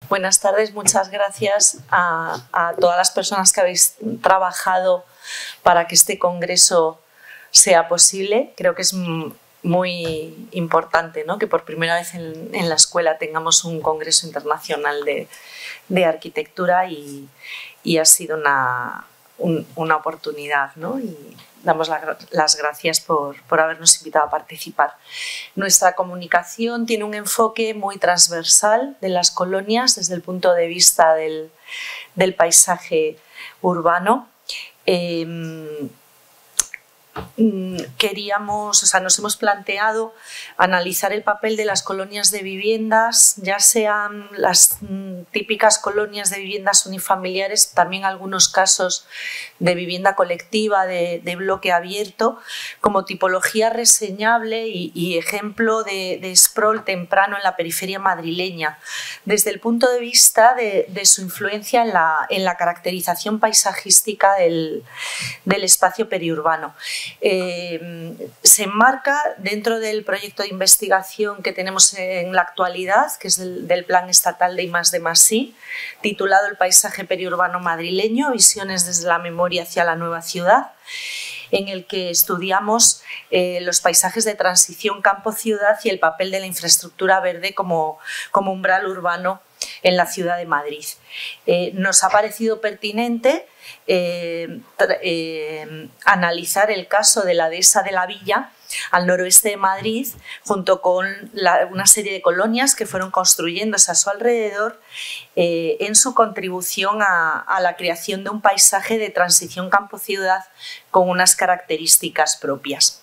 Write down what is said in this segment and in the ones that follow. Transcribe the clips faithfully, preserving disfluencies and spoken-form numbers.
Buenas tardes, muchas gracias a, a todas las personas que habéis trabajado para que este congreso sea posible. Creo que es muy importante, ¿no?, que por primera vez en, en la escuela tengamos un congreso internacional de, de arquitectura y, y ha sido una, un, una oportunidad, ¿no? Y damos la, las gracias por, por habernos invitado a participar. Nuestra comunicación tiene un enfoque muy transversal de las colonias desde el punto de vista del, del paisaje urbano. Eh, Queríamos, o sea, nos hemos planteado analizar el papel de las colonias de viviendas, ya sean las típicas colonias de viviendas unifamiliares, también algunos casos de vivienda colectiva, de, de bloque abierto, como tipología reseñable y, y ejemplo de, de sprawl temprano en la periferia madrileña, desde el punto de vista de, de su influencia en la, en la caracterización paisajística del, del espacio periurbano. Eh, se enmarca dentro del proyecto de investigación que tenemos en la actualidad, que es del, del Plan Estatal de I más D más I, titulado El paisaje periurbano madrileño, visiones desde la memoria hacia la nueva ciudad, en el que estudiamos eh, los paisajes de transición campo-ciudad y el papel de la infraestructura verde como, como umbral urbano en la ciudad de Madrid. Eh, nos ha parecido pertinente eh, eh, analizar el caso de la dehesa de la Villa, al noroeste de Madrid, junto con la, una serie de colonias que fueron construyéndose a su alrededor eh, en su contribución a, a la creación de un paisaje de transición campo-ciudad con unas características propias.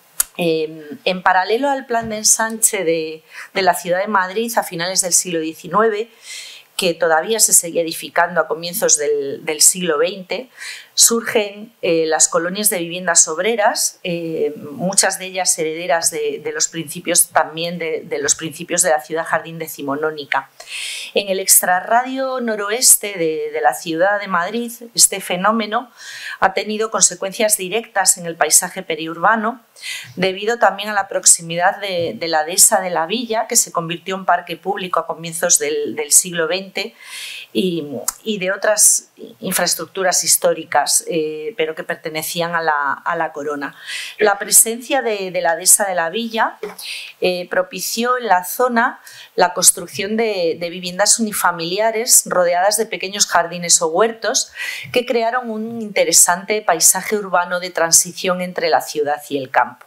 Eh, en paralelo al plan de ensanche de, de la ciudad de Madrid a finales del siglo diecinueve, que todavía se seguía edificando a comienzos del, del siglo veinte, surgen eh, las colonias de viviendas obreras, eh, muchas de ellas herederas de, de los principios también de, de los principios de la ciudad jardín decimonónica. En el extrarradio noroeste de, de la ciudad de Madrid, este fenómeno ha tenido consecuencias directas en el paisaje periurbano, debido también a la proximidad de, de la dehesa de la Villa, que se convirtió en parque público a comienzos del, del siglo veinte, y, y de otras infraestructuras históricas, eh, pero que pertenecían a la, a la corona. La presencia de, de la dehesa de la Villa eh, propició en la zona la construcción de, de viviendas unifamiliares rodeadas de pequeños jardines o huertos que crearon un interesante paisaje urbano de transición entre la ciudad y el campo.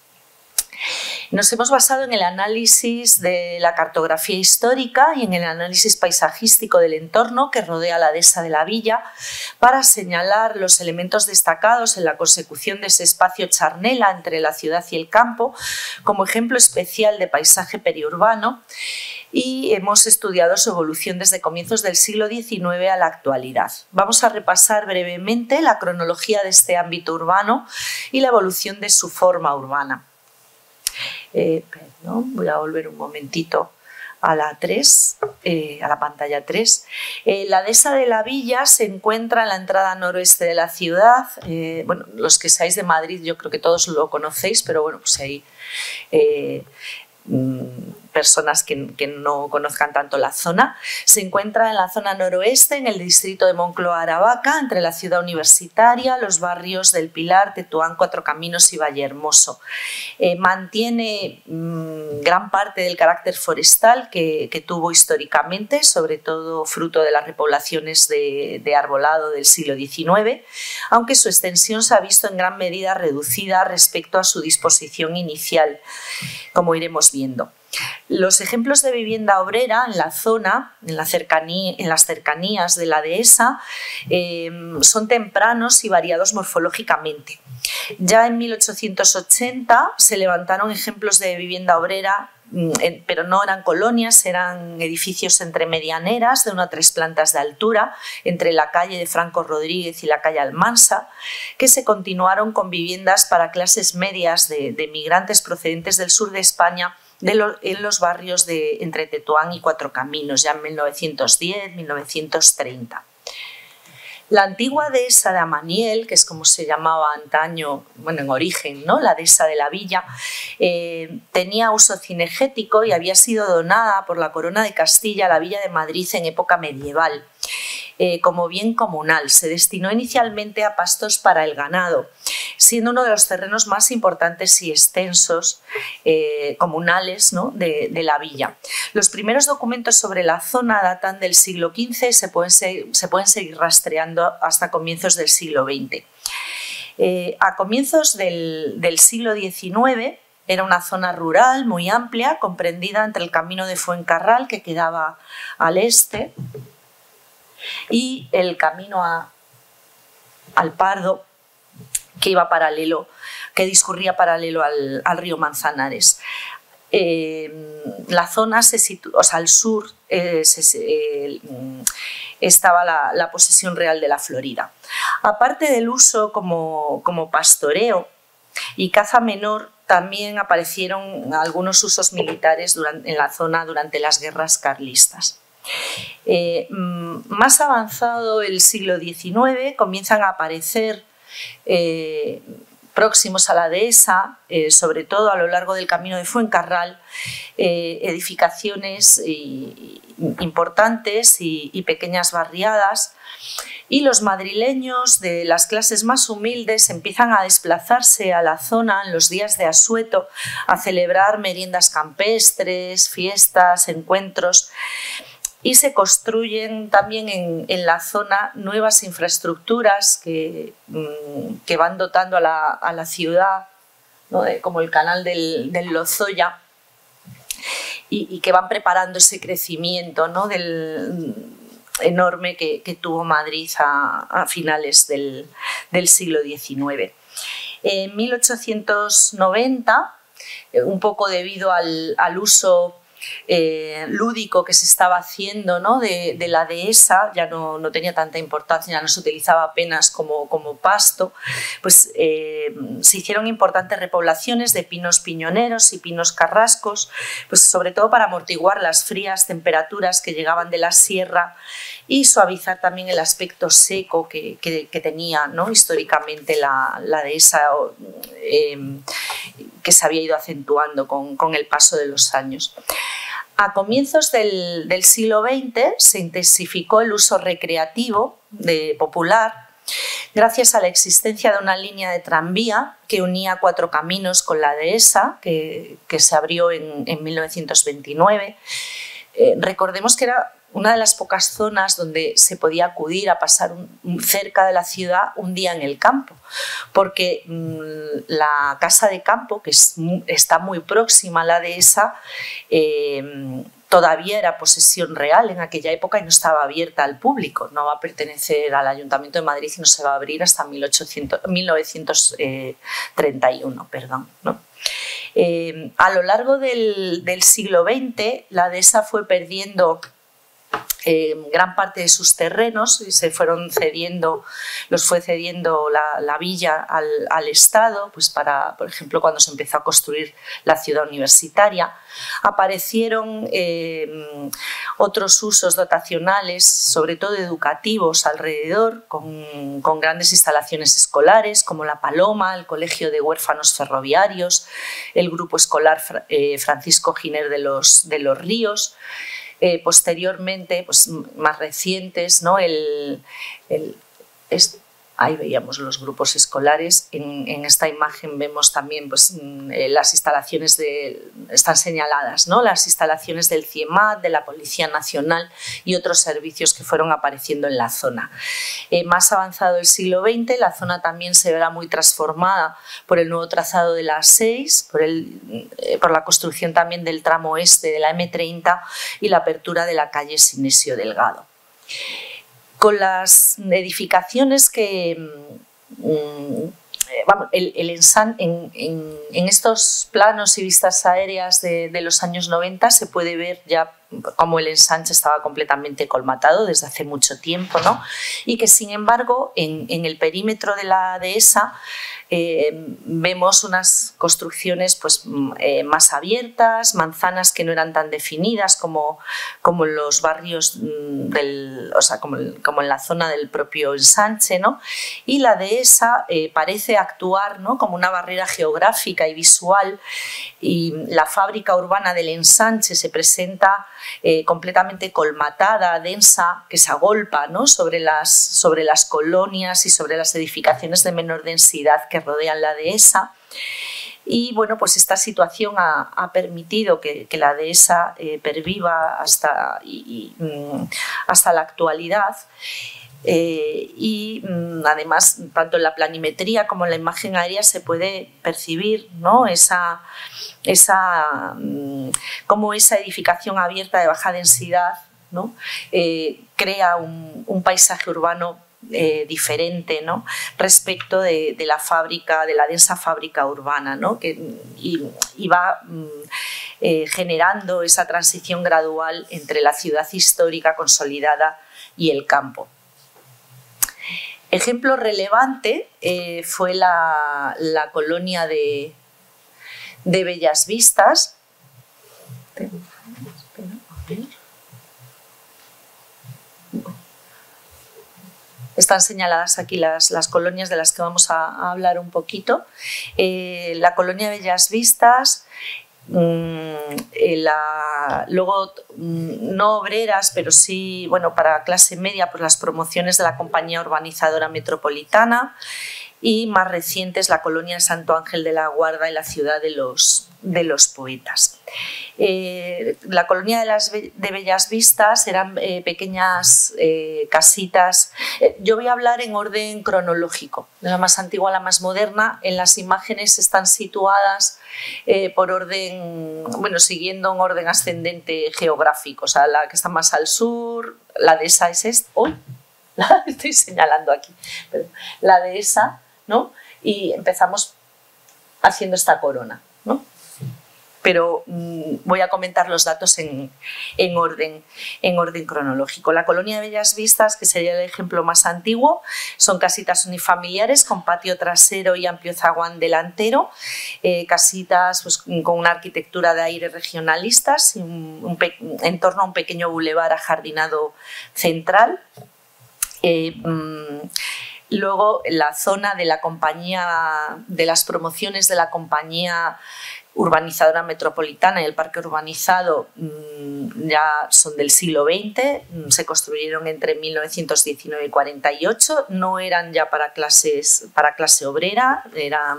Nos hemos basado en el análisis de la cartografía histórica y en el análisis paisajístico del entorno que rodea la dehesa de la Villa para señalar los elementos destacados en la consecución de ese espacio charnela entre la ciudad y el campo como ejemplo especial de paisaje periurbano, y hemos estudiado su evolución desde comienzos del siglo diecinueve a la actualidad. Vamos a repasar brevemente la cronología de este ámbito urbano y la evolución de su forma urbana. Eh, perdón, voy a volver un momentito a la tres, eh, a la pantalla tres. Eh, la dehesa de la Villa se encuentra en la entrada noroeste de la ciudad. Eh, bueno, los que seáis de Madrid yo creo que todos lo conocéis, pero bueno, pues hay eh, personas que, que no conozcan tanto la zona. Se encuentra en la zona noroeste, en el distrito de Moncloa-Aravaca, entre la ciudad universitaria, los barrios del Pilar, Tetuán, Cuatro Caminos y Vallehermoso. Eh, mantiene mmm, gran parte del carácter forestal que, que tuvo históricamente, sobre todo fruto de las repoblaciones de, de arbolado del siglo diecinueve, aunque su extensión se ha visto en gran medida reducida respecto a su disposición inicial, como iremos viendo. Los ejemplos de vivienda obrera en la zona, en, la cercanía, en las cercanías de la dehesa, eh, son tempranos y variados morfológicamente. Ya en mil ochocientos ochenta se levantaron ejemplos de vivienda obrera, pero no eran colonias, eran edificios entre medianeras de una a tres plantas de altura, entre la calle de Franco Rodríguez y la calle Almansa, que se continuaron con viviendas para clases medias de, de migrantes procedentes del sur de España, de lo, en los barrios de entre Tetuán y Cuatro Caminos, ya en mil novecientos diez, mil novecientos treinta. La antigua dehesa de Amaniel, que es como se llamaba antaño, bueno, en origen, ¿no?, la dehesa de la villa, eh, tenía uso cinegético y había sido donada por la Corona de Castilla a la villa de Madrid en época medieval. Eh, como bien comunal. Se destinó inicialmente a pastos para el ganado, siendo uno de los terrenos más importantes y extensos eh, comunales, ¿no?, de, de la villa. Los primeros documentos sobre la zona datan del siglo quince y se pueden, se, se pueden seguir rastreando hasta comienzos del siglo veinte. Eh, a comienzos del, del siglo diecinueve era una zona rural muy amplia, comprendida entre el camino de Fuencarral, que quedaba al este, y el camino a, al Pardo, que iba paralelo, que discurría paralelo al, al río Manzanares. Eh, la zona se sitúa, o sea, al sur eh, se, eh, estaba la, la posesión real de la Florida. Aparte del uso como, como pastoreo y caza menor, también aparecieron algunos usos militares durante, en la zona durante las guerras carlistas. Eh, más avanzado el siglo diecinueve comienzan a aparecer eh, próximos a la dehesa, eh, sobre todo a lo largo del camino de Fuencarral, eh, edificaciones y, y, importantes y, y pequeñas barriadas, y los madrileños de las clases más humildes empiezan a desplazarse a la zona en los días de asueto a celebrar meriendas campestres, fiestas, encuentros. Y se construyen también en, en la zona nuevas infraestructuras que, que van dotando a la, a la ciudad, ¿no?, como el canal del, del Lozoya, y, y que van preparando ese crecimiento, ¿no?, del, enorme que, que tuvo Madrid a, a finales del, del siglo diecinueve. En mil ochocientos noventa, un poco debido al, al uso Eh, lúdico que se estaba haciendo, ¿no?, de, de la dehesa, ya no, no tenía tanta importancia, ya no se utilizaba apenas como, como pasto, pues eh, se hicieron importantes repoblaciones de pinos piñoneros y pinos carrascos, pues sobre todo para amortiguar las frías temperaturas que llegaban de la sierra y suavizar también el aspecto seco que, que, que tenía, ¿no?, históricamente la, la dehesa, eh, que se había ido acentuando con, con el paso de los años. A comienzos del, del siglo veinte se intensificó el uso recreativo de, popular, gracias a la existencia de una línea de tranvía que unía Cuatro Caminos con la dehesa, que, que se abrió en, en mil novecientos veintinueve. Eh, recordemos que era una de las pocas zonas donde se podía acudir a pasar un, cerca de la ciudad un día en el campo, porque mmm, la casa de campo, que es, está muy próxima a la dehesa, eh, todavía era posesión real en aquella época y no estaba abierta al público. No va a pertenecer al Ayuntamiento de Madrid y no se va a abrir hasta mil novecientos treinta y uno. Perdón, ¿no? Eh, a lo largo del, del siglo veinte, la dehesa fue perdiendo Eh, gran parte de sus terrenos y se fueron cediendo, los fue cediendo la, la villa al, al Estado, pues para, por ejemplo, cuando se empezó a construir la ciudad universitaria. Aparecieron eh, otros usos dotacionales, sobre todo educativos, alrededor, con, con grandes instalaciones escolares como la Paloma, el Colegio de Huérfanos Ferroviarios, el Grupo Escolar eh, Francisco Giner de los, de los Ríos. Eh, posteriormente, pues, más recientes, ¿no?, el, el, es, ahí veíamos los grupos escolares. En, en esta imagen vemos también, pues, las instalaciones de, están señaladas, ¿no?, las instalaciones del CIEMAT, de la Policía Nacional y otros servicios que fueron apareciendo en la zona. Eh, más avanzado el siglo veinte, la zona también se verá muy transformada por el nuevo trazado de la A seis, por, el, eh, por la construcción también del tramo este de la eme treinta y la apertura de la calle Sinesio Delgado. Con las edificaciones que, mmm, vamos, el, el ensan, en, en, en estos planos y vistas aéreas de, de los años noventa se puede ver ya cómo el ensanche estaba completamente colmatado desde hace mucho tiempo, ¿no?, y que sin embargo en, en el perímetro de la dehesa eh, vemos unas construcciones pues, eh, más abiertas, manzanas que no eran tan definidas como, como en los barrios, del, o sea, como, como en la zona del propio ensanche, ¿no? Y la dehesa eh, parece actuar, ¿no?, como una barrera geográfica y visual, y la fábrica urbana del ensanche se presenta eh, completamente colmatada, densa, que se agolpa, ¿no?, sobre, las, sobre las colonias y sobre las edificaciones de menor densidad que rodean la dehesa. Y bueno, pues esta situación ha, ha permitido que, que la dehesa eh, perviva hasta, y, y, hasta la actualidad. Eh, y mmm, además, tanto en la planimetría como en la imagen aérea se puede percibir, ¿no?, esa, esa, mmm, cómo esa edificación abierta de baja densidad, ¿no?, eh, crea un, un paisaje urbano Eh, diferente, ¿no?, respecto de, de la fábrica, de la densa fábrica urbana, ¿no?, que, y, y va mm, eh, generando esa transición gradual entre la ciudad histórica consolidada y el campo. Ejemplo relevante eh, fue la, la colonia de, de Bellas Vistas. Están señaladas aquí las, las colonias de las que vamos a, a hablar un poquito. Eh, la colonia Bellas Vistas, mmm, eh, la, luego mmm, no obreras, pero sí, bueno, para clase media, pues las promociones de la Compañía Urbanizadora Metropolitana, y más recientes la colonia de Santo Ángel de la Guarda y la ciudad de los, de los poetas. Eh, la colonia de, las, de Bellas Vistas eran eh, pequeñas eh, casitas. Eh, yo voy a hablar en orden cronológico, de la más antigua a la más moderna. En las imágenes están situadas eh, por orden, bueno, siguiendo un orden ascendente geográfico, o sea, la que está más al sur, la dehesa es esta, ¡uy! La estoy señalando aquí, pero la dehesa, ¿no? Y empezamos haciendo esta corona, ¿no? Pero mmm, voy a comentar los datos en, en, orden, en orden cronológico. La colonia de Bellas Vistas, que sería el ejemplo más antiguo, son casitas unifamiliares con patio trasero y amplio zaguán delantero, eh, casitas pues, con una arquitectura de aire regionalistas, y un, un en torno a un pequeño bulevar ajardinado central. Eh, mmm, luego la zona de la compañía, de las promociones de la Compañía Urbanizadora Metropolitana y el parque urbanizado mmm, ya son del siglo veinte, se construyeron entre mil novecientos diecinueve y cuarenta y ocho, no eran ya para, clases, para clase obrera, eran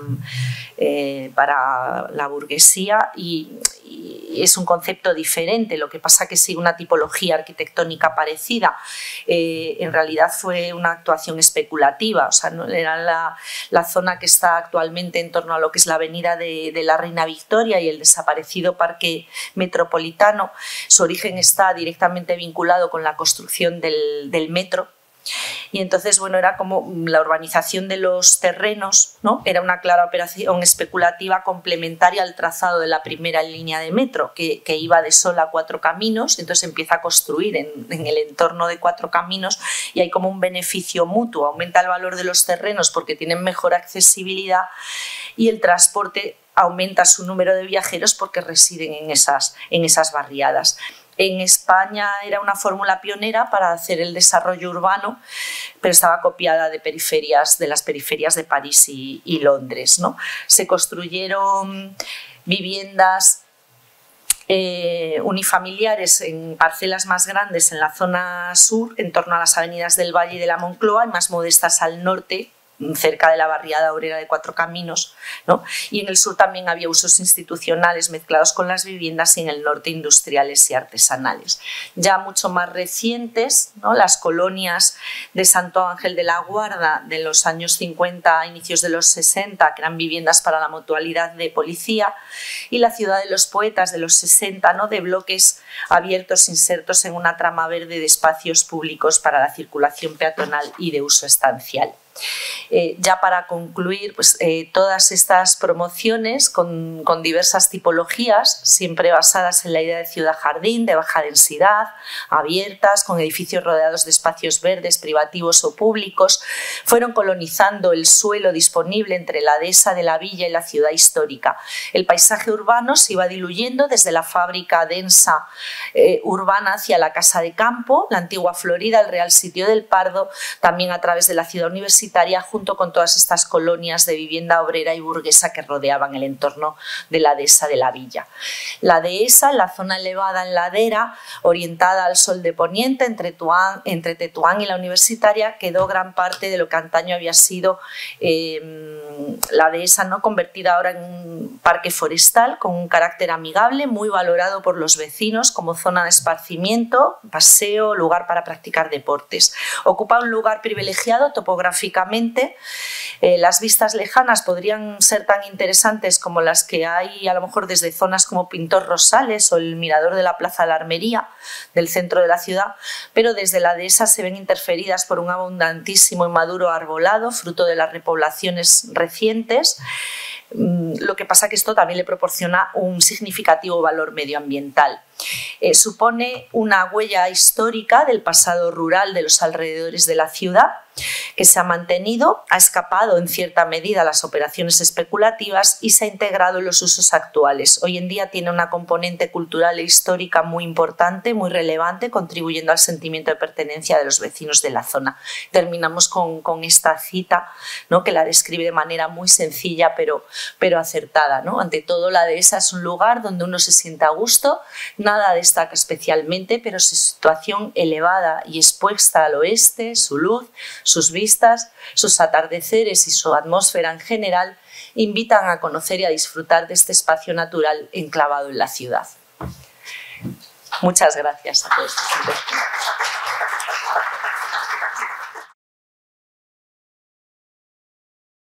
eh, para la burguesía, y, y es un concepto diferente, lo que pasa que sigue una tipología arquitectónica parecida. Eh, en realidad fue una actuación especulativa, o sea, no, era la, la zona que está actualmente en torno a lo que es la avenida de, de la Reina Victoria y el desaparecido Parque Metropolitano. Su origen está directamente vinculado con la construcción del, del metro. Y entonces, bueno, era como la urbanización de los terrenos, ¿no? Era una clara operación especulativa complementaria al trazado de la primera línea de metro, que, que iba de Sol a Cuatro Caminos. Entonces empieza a construir en, en el entorno de Cuatro Caminos y hay como un beneficio mutuo. Aumenta el valor de los terrenos porque tienen mejor accesibilidad y el transporte aumenta su número de viajeros porque residen en esas, en esas barriadas. En España era una fórmula pionera para hacer el desarrollo urbano, pero estaba copiada de periferias, de las periferias de París y, y Londres, ¿no? Se construyeron viviendas eh, unifamiliares en parcelas más grandes en la zona sur, en torno a las avenidas del Valle y de la Moncloa, y más modestas al norte, cerca de la barriada obrera de Cuatro Caminos, ¿no? Y en el sur también había usos institucionales mezclados con las viviendas, y en el norte industriales y artesanales. Ya mucho más recientes, ¿no? Las colonias de Santo Ángel de la Guarda de los años cincuenta, inicios de los sesenta, que eran viviendas para la mutualidad de policía, y la ciudad de los poetas de los sesenta, ¿no? De bloques abiertos insertos en una trama verde de espacios públicos para la circulación peatonal y de uso estancial. Eh, ya para concluir, pues, eh, todas estas promociones con, con diversas tipologías, siempre basadas en la idea de ciudad-jardín, de baja densidad, abiertas, con edificios rodeados de espacios verdes, privativos o públicos, fueron colonizando el suelo disponible entre la dehesa de la villa y la ciudad histórica. El paisaje urbano se iba diluyendo desde la fábrica densa eh, urbana hacia la casa de campo, la antigua Florida, el Real Sitio del Pardo, también a través de la ciudad universitaria, junto con todas estas colonias de vivienda obrera y burguesa que rodeaban el entorno de la dehesa de la villa. La dehesa, la zona elevada en ladera, orientada al sol de poniente entre, Tuán, entre Tetuán y la universitaria, quedó gran parte de lo que antaño había sido eh, la dehesa, ¿no?, convertida ahora en un parque forestal con un carácter amigable, muy valorado por los vecinos como zona de esparcimiento, paseo, lugar para practicar deportes. Ocupa un lugar privilegiado topográficamente. Eh, las vistas lejanas podrían ser tan interesantes como las que hay a lo mejor desde zonas como Pintor Rosales o el mirador de la Plaza de la Armería del centro de la ciudad, pero desde la dehesa se ven interferidas por un abundantísimo y maduro arbolado, fruto de las repoblaciones recientes. Lo que pasa que esto también le proporciona un significativo valor medioambiental. Eh, supone una huella histórica del pasado rural de los alrededores de la ciudad, que se ha mantenido, ha escapado en cierta medida a las operaciones especulativas y se ha integrado en los usos actuales. Hoy en día tiene una componente cultural e histórica muy importante, muy relevante, contribuyendo al sentimiento de pertenencia de los vecinos de la zona. Terminamos con, con esta cita, ¿no?, que la describe de manera muy sencilla pero, pero acertada, ¿no? Ante todo, la dehesa es un lugar donde uno se siente a gusto, nada destaca especialmente, pero su situación elevada y expuesta al oeste, su luz, sus vistas, sus atardeceres y su atmósfera en general invitan a conocer y a disfrutar de este espacio natural enclavado en la ciudad. Muchas gracias a todos.